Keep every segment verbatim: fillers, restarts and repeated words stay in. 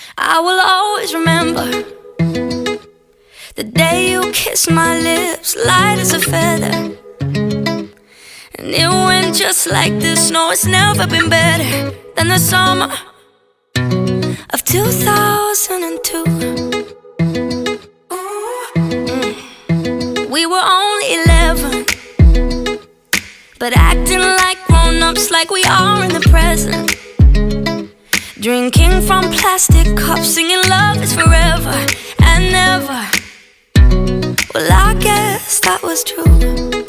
I will always remember the day you kissed my lips, light as a feather. And it went just like this. No, it's never been better than the summer of two thousand two. Mm. We were only eleven, but acting like grown-ups, like we are in the present. Drinking from plastic cups, singing love is forever and never. Well, I guess that was true.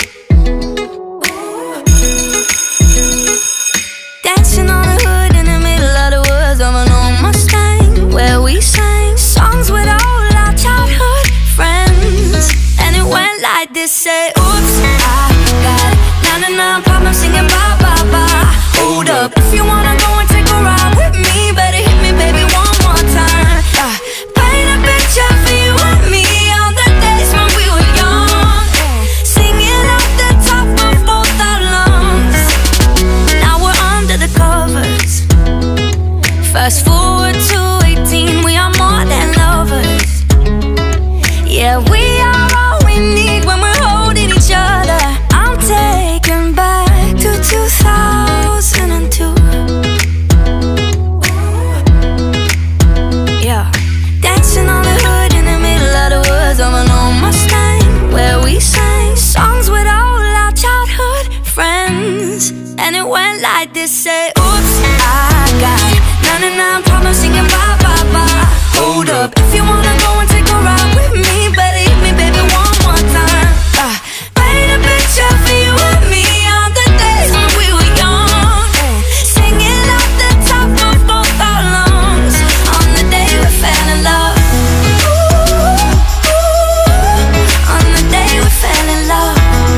Dancing on the hood in the middle of the woods of an old Mustang, where we sang songs with all our childhood friends. And it went like this, say, oops, I got ninety-nine problems singing bye, bye, bye. Hold up, if you wanna go and take a ride with me, better hit me, baby, one more time. uh, Paint a picture for you and me on the days when we were young, singing off the top of both our lungs. Now we're under the covers. Fast forward to eighteen, we are more than lovers. Yeah, we are all we need when we're holding each other. I'm taken back to two thousand two. Yeah, dancing on the hood in the middle of the woods of an old Mustang, where we sang songs with all our childhood friends. And it went like this, say, oops, I got ninety-nine problems singing bye, bye, bye. Hold up, if you wanna go and take a ride with me, better hit me, baby, one more time. uh, Paint a picture for you and me on the days when we were young, singing off the top of both our lungs on the day we fell in love. Ooh, ooh, on the day we fell in love.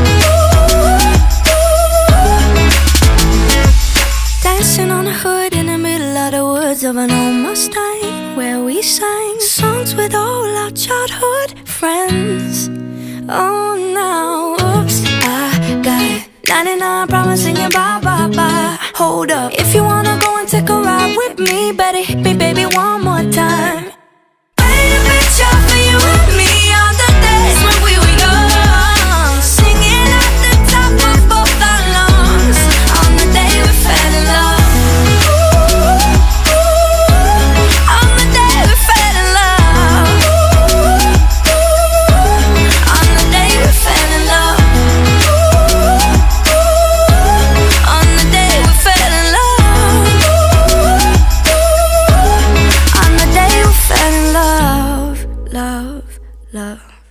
Dancing on the hood in the middle of the woods of an old Mustang, where we sang songs with all our childhood friends. Oh, now, oops, I got ninety-nine problems singing bye, bye, bye. Hold up, if you wanna go and take a ride with me, better hit me, baby, one more time. Paint a picture for you and me on the days when we were young, singing at the top of both our lungs on the day we fell in love. Love, love.